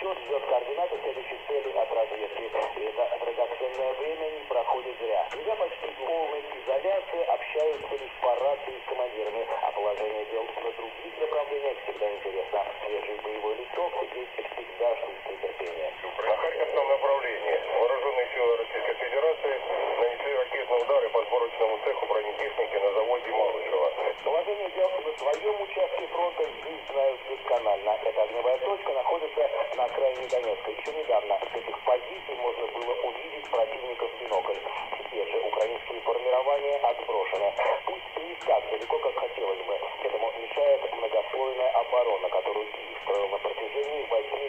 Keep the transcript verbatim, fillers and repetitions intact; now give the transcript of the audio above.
расчет ждет координаты следующих целей от разведки. И это драгоценное время не проходит зря. Друзья почти в полной изоляции общаются лишь по рации с командирами, а положение дел на других направлениях всегда интересно. Свежий боевой листок здесь всегда ждут с нетерпением. На Харьковском направлении вооруженные силы Российской Федерации нанесли ракетные удары по сборочному цеху бронетехники на заводе Малышева. Положение дел на своем участке фронта здесь знают досконально. Эта огневая точка находится на окраине Донецка. Еще недавно с этих позиций можно было увидеть противника в бинокль. Теперь же украинские формирования отброшены. Пусть не так далеко, как хотелось бы. Этому мешает многослойная оборона, которую Киев строил на протяжении восьми